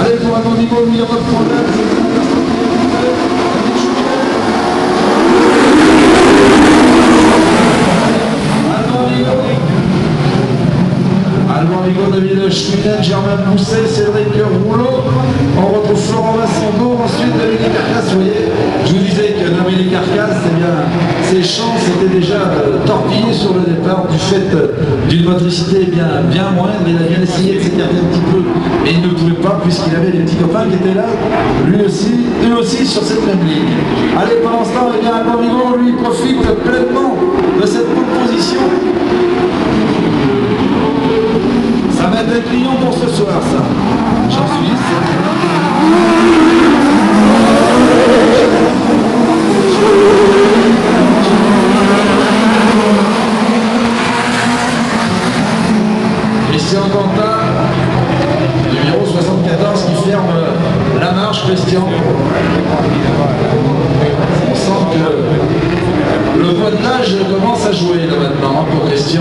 Allez, pour un niveau, il n'y a pas de problème. Allemand Vigo, David Schmiden, Germain Pousset, Cédric Rouleau. On retrouve Florent Massando, ensuite Dominique Carcasse. Vous voyez, je vous disais que Dominique Carcasse, eh bien, ses chances étaient déjà torpillées sur le départ du fait d'une motricité bien moindre. Il a bien essayé de s'écarter un petit peu, mais il ne pouvait pas puisqu'il avait des petits copains qui étaient là, eux aussi sur cette même ligne. Allez, pendant ce temps, eh bien, Allemand Vigo, lui, profite pleinement de cette bonne position. Ça va être client pour ce soir, ça. J'en suis Christian Quentin, numéro 74, qui ferme la marche, Christian. On sent que le poids de l'âge commence à jouer là maintenant pour Christian.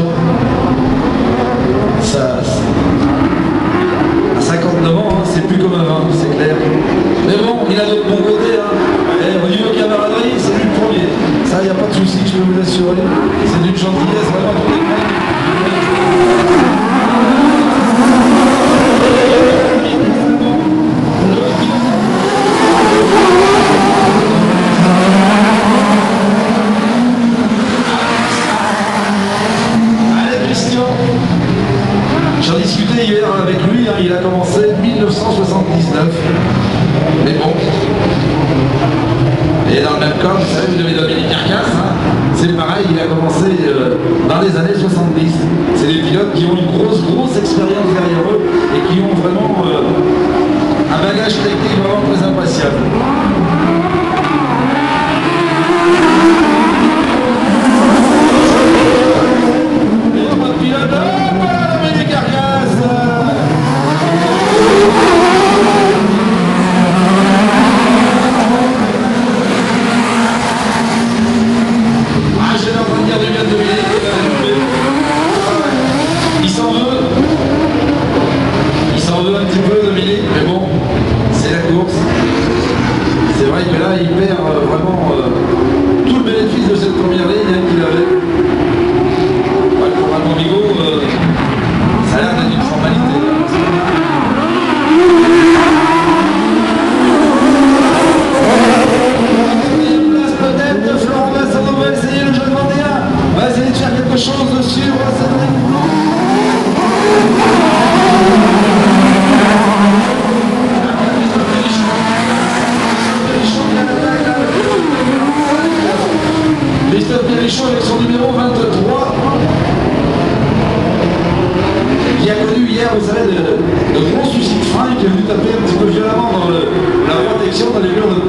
Ça, à 59 ans, hein, c'est plus comme avant, c'est clair. Mais bon, il a de bon côté. Hein. Et au niveau camaraderie, c'est lui le premier. Ça, il n'y a pas de souci, je peux vous l'assurer. C'est d'une gentillesse vraiment pour les mecs. J'en discutais hier avec lui, hein, il a commencé en 1979. Mais bon. Et dans le même cas, vous savez, vous devez Dominique Carcasse, hein, c'est pareil, il a commencé dans les années 70. C'est des pilotes qui ont une grosse expérience derrière eux et qui ont vraiment un bagage technique vraiment très appréciable. Il perd vraiment tout le bénéfice de cette première ligne qu'il avait. Ouais, pour Allemand Vigo, ça a l'air d'être une formalité. Place peut-être, Florent Massando va essayer, le jeune Vendéen va essayer de faire quelque chose sur Cédric Rouleau. Christophe Péréchon avec son numéro 23 qui a connu hier, vous savez, de gros soucis de frein, qui est venu taper un petit peu violemment dans la protection dans les murs de